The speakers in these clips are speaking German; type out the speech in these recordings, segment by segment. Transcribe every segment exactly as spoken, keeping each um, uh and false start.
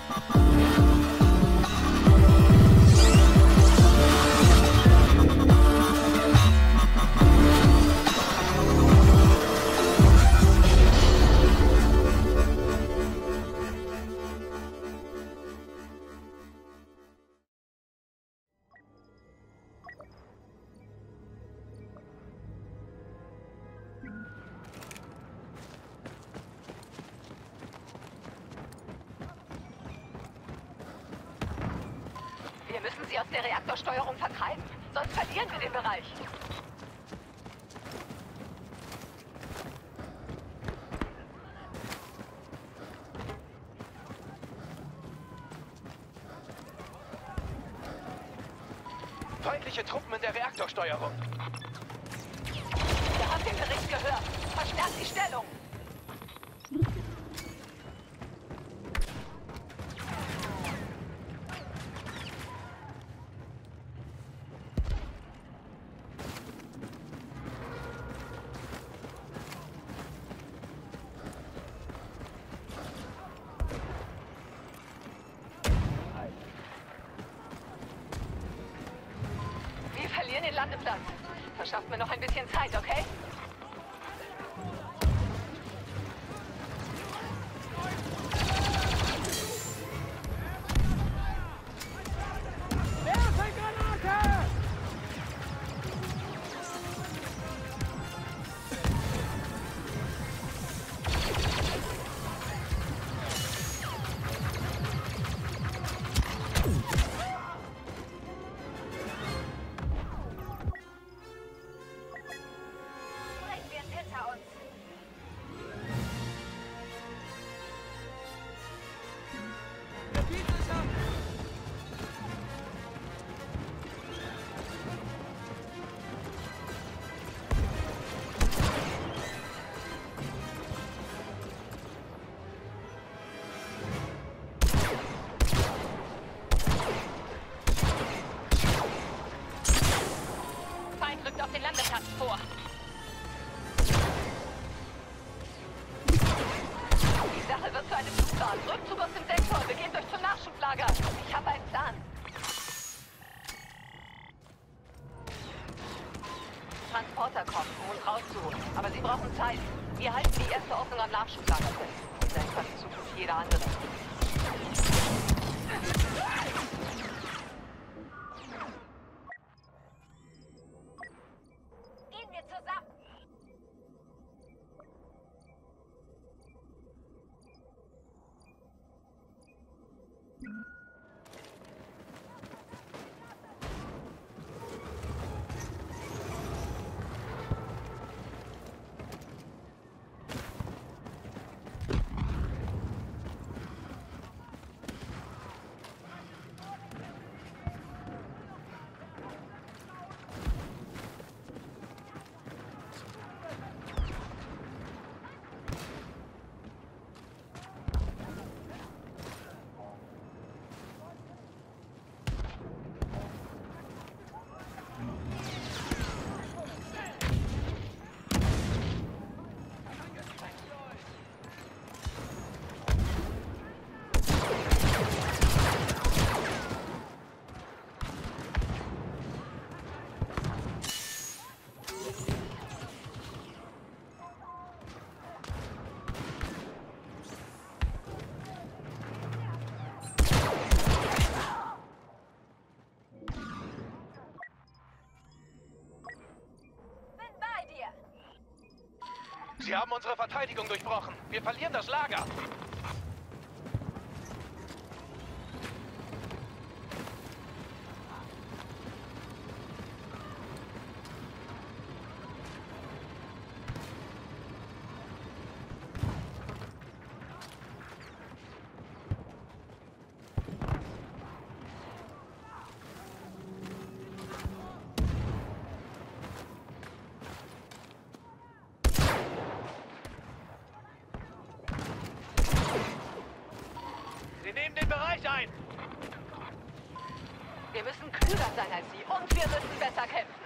Wir müssen sie aus der Reaktorsteuerung vertreiben, sonst verlieren wir den Bereich. Feindliche Truppen in der Reaktorsteuerung. Wir haben den Bericht gehört. Verstärkt die Stellung. Wir verlieren den Landeplatz. Verschafft mir noch ein bisschen Zeit, okay? Rückt auf den Landeplatz vor. Die Sache wird zu einem Flugplan. Rückzug aus dem Sektor. Begebt euch zum Nachschublager. Ich habe einen Plan. Transporter kommen, um uns rauszuholen. Aber sie brauchen Zeit. Wir halten die erste Ordnung am Nachschublager fest. Das ist fast so gut wie jeder andere. Sie haben unsere Verteidigung durchbrochen. Wir verlieren das Lager. Wir nehmen den Bereich ein. Wir müssen klüger sein als sie und wir müssen besser kämpfen.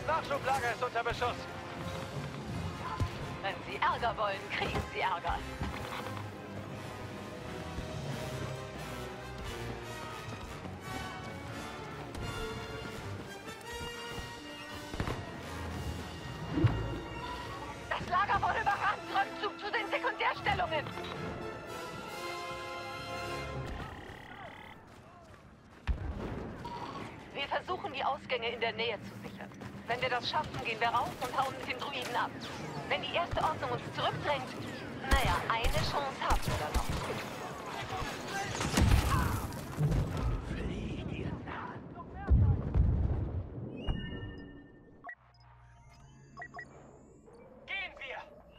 Nachschublager ist unter Beschuss. Wenn Sie Ärger wollen, kriegen Sie Ärger. Das Lager wurde überrannt. Rückzug zu den Sekundärstellungen. Wir versuchen, die Ausgänge in der Nähe zu sichern. Wenn wir das schaffen, gehen wir raus und hauen mit dem Druiden ab. Wenn die erste Ordnung uns zurückdrängt, naja, eine Chance haben wir da noch. Gehen wir!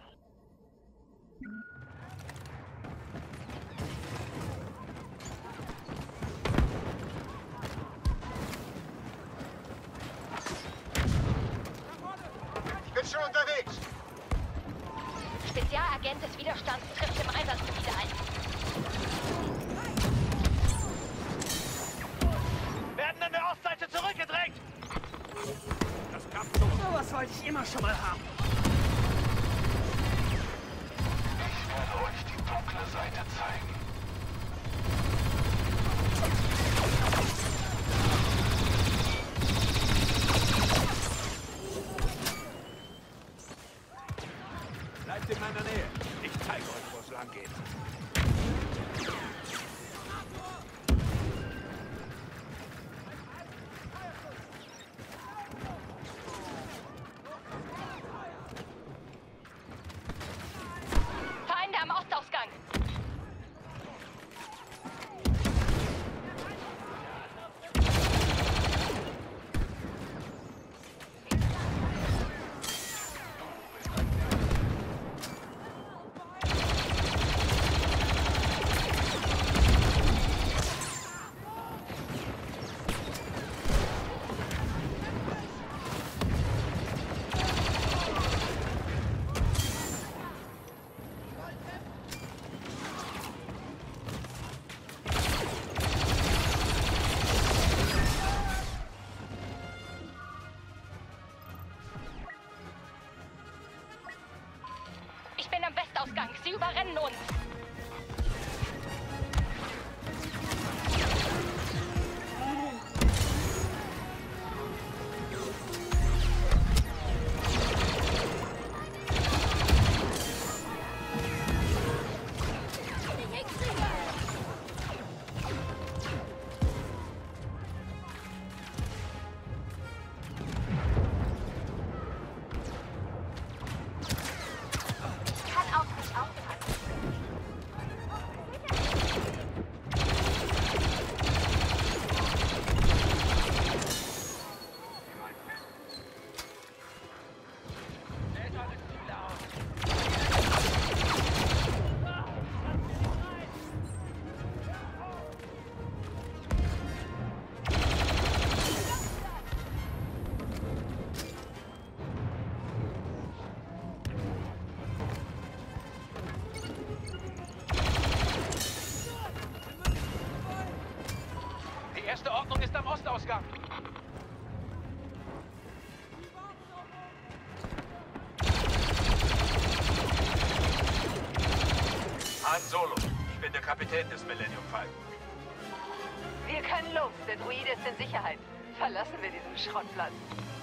Ich bin schon unterwegs. Spezialagent des Widerstands trifft im Einsatzgebiet ein. Werden an der Ostseite zurückgedrängt! Das Kampfzug. Sowas wollte ich immer schon mal haben. Ich werde euch die dunkle Seite zeigen. Bleibt in meiner Nähe. Ich zeige euch, wo es lang geht. Feinde am Ostausgang. Ich bin am Westausgang. Sie überrennen uns. Kann auch nicht aufpassen. Die erste Ordnung ist am Ostausgang. Han Solo. Ich bin der Kapitän des Millennium Falcon. Wir können los. Der Druide ist in Sicherheit. Verlassen wir diesen Schrottplatz.